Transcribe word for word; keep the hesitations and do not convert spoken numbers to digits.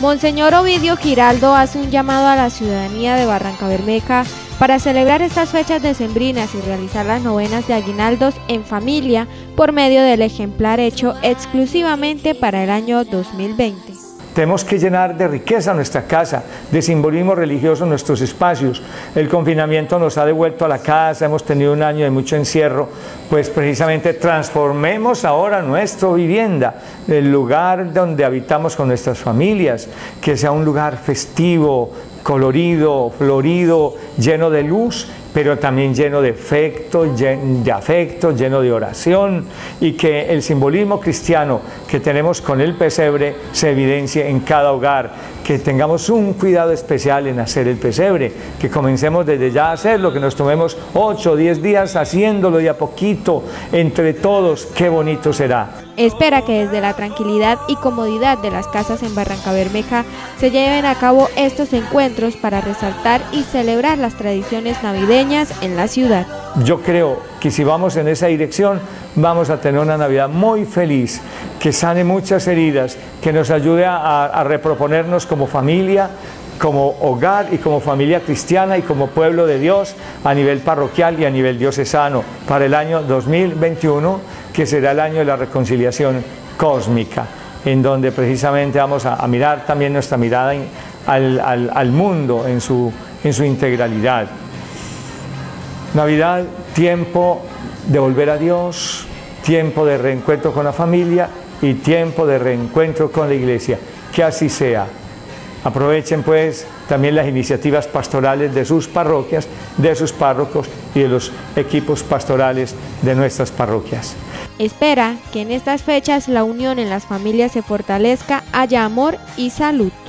Monseñor Ovidio Giraldo hace un llamado a la ciudadanía de Barrancabermeja para celebrar estas fechas decembrinas y realizar las novenas de aguinaldos en familia por medio del ejemplar hecho exclusivamente para el año dos mil veinte. Tenemos que llenar de riqueza nuestra casa, de simbolismo religioso nuestros espacios. El confinamiento nos ha devuelto a la casa, hemos tenido un año de mucho encierro, pues precisamente transformemos ahora nuestra vivienda, el lugar donde habitamos con nuestras familias, que sea un lugar festivo, colorido, florido, lleno de luz, pero también lleno de afecto, de afecto, lleno de oración, y que el simbolismo cristiano que tenemos con el pesebre se evidencie en cada hogar, que tengamos un cuidado especial en hacer el pesebre, que comencemos desde ya a hacerlo, que nos tomemos ocho o diez días haciéndolo de a poquito, entre todos, qué bonito será. Espera que desde la tranquilidad y comodidad de las casas en Barrancabermeja se lleven a cabo estos encuentros para resaltar y celebrar las tradiciones navideñas en la ciudad. Yo creo que si vamos en esa dirección vamos a tener una Navidad muy feliz, que sane muchas heridas, que nos ayude a, a reproponernos como familia, como hogar y como familia cristiana y como pueblo de Dios a nivel parroquial y a nivel diocesano para el año dos mil veintiuno, que será el año de la reconciliación cósmica, en donde precisamente vamos a, a mirar también nuestra mirada en, al, al, al mundo en su, en su integralidad. Navidad, tiempo de volver a Dios, tiempo de reencuentro con la familia y tiempo de reencuentro con la iglesia. Que así sea. Aprovechen pues también las iniciativas pastorales de sus parroquias, de sus párrocos y de los equipos pastorales de nuestras parroquias. Espera que en estas fechas la unión en las familias se fortalezca, haya amor y salud.